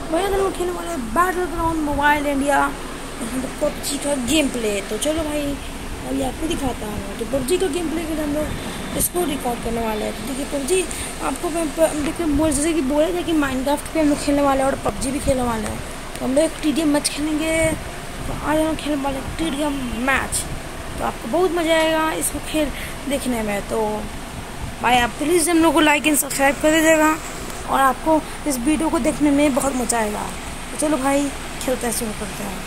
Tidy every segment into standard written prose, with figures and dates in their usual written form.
भैया लोग खेलने वाले battle ground mobile India PUBG का गेम प्ले। तो चलो भाई अभी आपको दिखाता हूँ। तो पबजी का गेम प्ले के लिए हम लोग इसको रिकॉर्ड करने वाले हैं। तो देखिए पबजी आपको देखिए जैसे कि बोला था कि माइनक्राफ्ट पे हम लोग खेलने वाले हैं और पबजी भी खेलने वाले हैं। तो हम लोग एक TDM मैच खेलेंगे। तो आज हम खेलने वाले TDM मैच। तो आपको बहुत मज़ा आएगा इसको खेल देखने में। तो भाई आप प्लीज़ हम लोग को लाइक एंड सब्सक्राइब कर दीजिएगा और आपको इस वीडियो को देखने में बहुत मज़ा आएगा। तो चलो भाई खेलते हैं, शुरू करते हैं।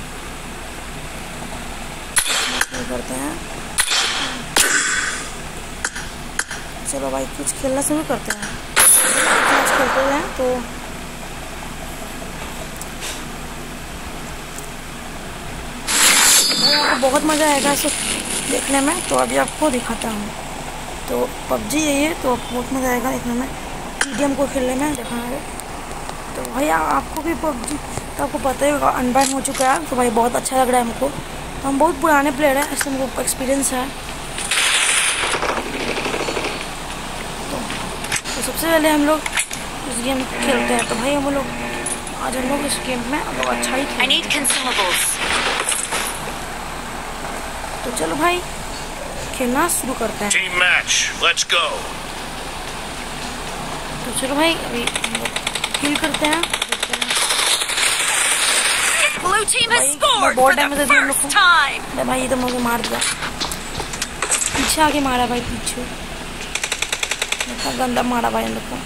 चलो भाई कुछ खेलना शुरू करते हैं। खेलते हैं तो भाई आपको बहुत मज़ा आएगा इसको देखने में। तो अभी आपको दिखाता हूँ। तो पबजी यही है, तो बहुत मज़ा आएगा देखने में, TDM को खेलने में देखा है। तो भाई आपको भी पबजी तो आपको पता ही होगा अनबैन हो चुका है। तो भाई बहुत अच्छा लग रहा है हमको। तो हम बहुत पुराने प्लेयर हैं, इसलिए हमको एक्सपीरियंस है। तो सबसे पहले हम लोग इस गेम खेलते हैं। तो भाई हम लोग आज हम लोग इस गेम में हम लोग अच्छा ही खेलेंगे। तो चलो भाई खेलना शुरू करते हैं। Team match, let's go. तो चलो भाई अभी हम लोग किल करते हैं। Blue team has scored for the first time. भाई ये तो मुझे मार दिया, पीछे आके मारा भाई, पीछे इतना गंदा मारा भाई हम लोग को।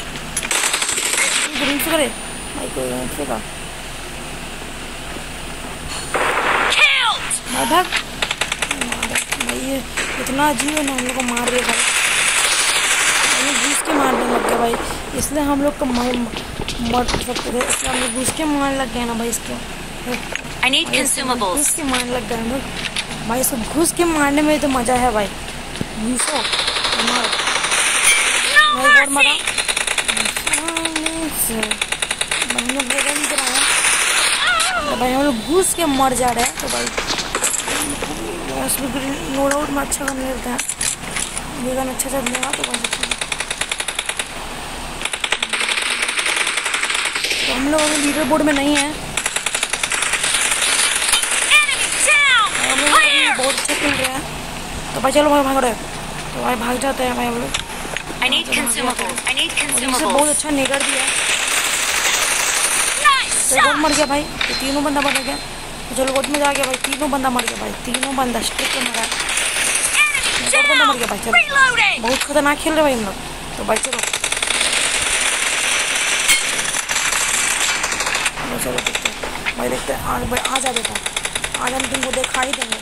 ग्रीन से करे भाई कोई से का भाग भाई, ये इतना अजीब है ना, हम लोग को मार दिया भाई, घुस के मारने लग गया भाई। इसलिए हम लोग को मर सकते थे, इसलिए हम लोग घुस के मारने लग गए ना भाई। इसको घुस के मारने लग गए हम लोग भाई। इसको घुस के मारने में तो मजा है भाई। घुसो मारो भाई, और मारा भाई, हम लोग घुस के मर जा रहे हैं। तो भाई नो डाउट में अच्छा करने लगता है, ये गाना अच्छा चलेगा। तो भाई तो हम लोग अभी लीडर बोर्ड में नहीं है, बहुत अच्छा खेल रहे हैं। तो भाई चलो भाई भाग रहे, तो भाई भाग जाते हैं भाई हम लोग। बहुत अच्छा नेगर भी है। तो मर गया भाई, तो तीनों बंदा मर गया। तो चलो बहुत मजा आ गया भाई, तीनों बंदा मर गया भाई, तीनों बंदा स्ट्रिक पे मरा, बंदा मर गया भाई। चलो बहुत खतरनाक खेल रहे भाई हम लोग। तो भाई चलो चलो देखते हैं भाई, देखते हैं आज आ जाता है। आज हम तुमको देखा ही देंगे,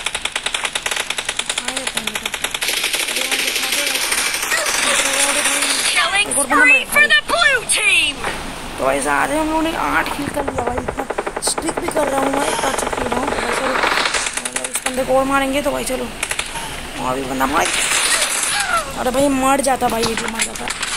तो ऐसा आज हम लोगों ने 8 किल कर लिया भाई। इतना स्ट्रिक भी कर रहा हूँ मैं, इतना अच्छा खेल रहा हूँ। तो भाई चलो इस बंदे को और मारेंगे। तो भाई चलो वहाँ भी बंदा मार, अरे भाई मर जाता भाई, ये भी मर जाता।